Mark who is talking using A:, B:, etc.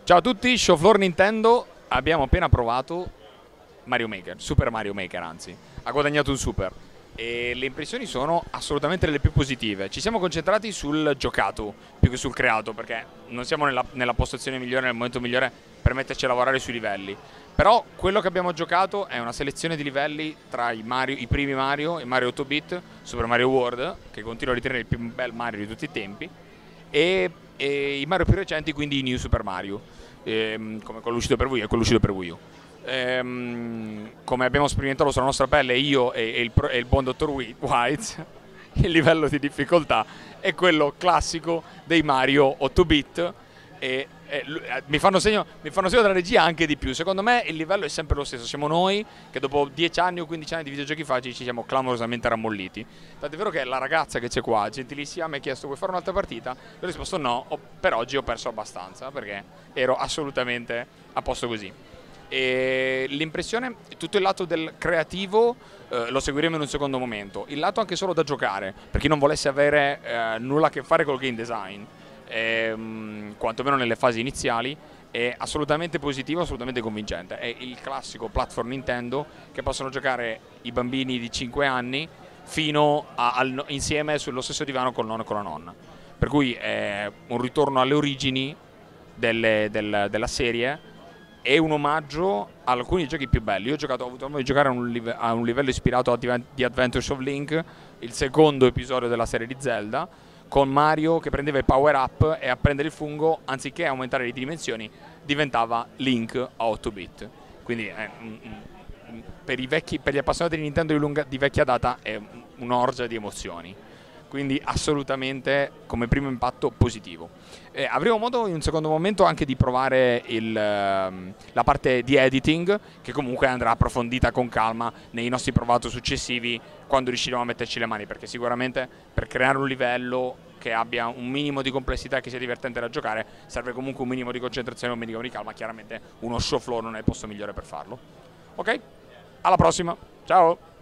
A: Ciao a tutti, Show Floor Nintendo. Abbiamo appena provato Mario Maker, Super Mario Maker anzi. Ha guadagnato un super. E le impressioni sono assolutamente le più positive. Ci siamo concentrati sul giocato più che sul creato, perché non siamo nella postazione migliore, nel momento migliore per metterci a lavorare sui livelli. Però quello che abbiamo giocato è una selezione di livelli tra i primi Mario, i Mario 8-bit, Super Mario World, che continuo a ritenere il più bel Mario di tutti i tempi, e i Mario più recenti, quindi i New Super Mario, come quello uscito per Wii e quello uscito per Wii U. Come abbiamo sperimentato sulla nostra pelle io e il buon dottor White, il livello di difficoltà è quello classico dei Mario 8-bit e mi fanno segno dalla regia anche di più. Secondo me il livello è sempre lo stesso, siamo noi che dopo 10 anni o 15 anni di videogiochi facili ci siamo clamorosamente rammolliti. Tant'è vero che la ragazza che c'è qua, gentilissima, mi ha chiesto: vuoi fare un'altra partita? Io ho risposto no, per oggi ho perso abbastanza perché ero assolutamente a posto così. E l'impressione, tutto il lato del creativo lo seguiremo in un secondo momento. Il lato anche solo da giocare, per chi non volesse avere nulla a che fare col game design, quantomeno nelle fasi iniziali, è assolutamente positivo, assolutamente convincente. È il classico platform Nintendo che possono giocare i bambini di 5 anni insieme sullo stesso divano col nonno e con la nonna. Per cui è un ritorno alle origini della serie e un omaggio a alcuni giochi più belli. Io ho avuto modo di giocare a un livello ispirato a The Adventures of Link, il secondo episodio della serie di Zelda, con Mario che prendeva il power up e a prendere il fungo, anziché aumentare le dimensioni, diventava Link a 8-bit. Quindi per gli appassionati di Nintendo di vecchia data è un'orgia di emozioni. Quindi assolutamente come primo impatto positivo. Avremo modo in un secondo momento anche di provare la parte di editing, che comunque andrà approfondita con calma nei nostri provato successivi quando riusciremo a metterci le mani, perché sicuramente per creare un livello che abbia un minimo di complessità e che sia divertente da giocare serve comunque un minimo di concentrazione e un minimo di calma. Chiaramente uno show floor non è il posto migliore per farlo. Ok? Alla prossima, ciao!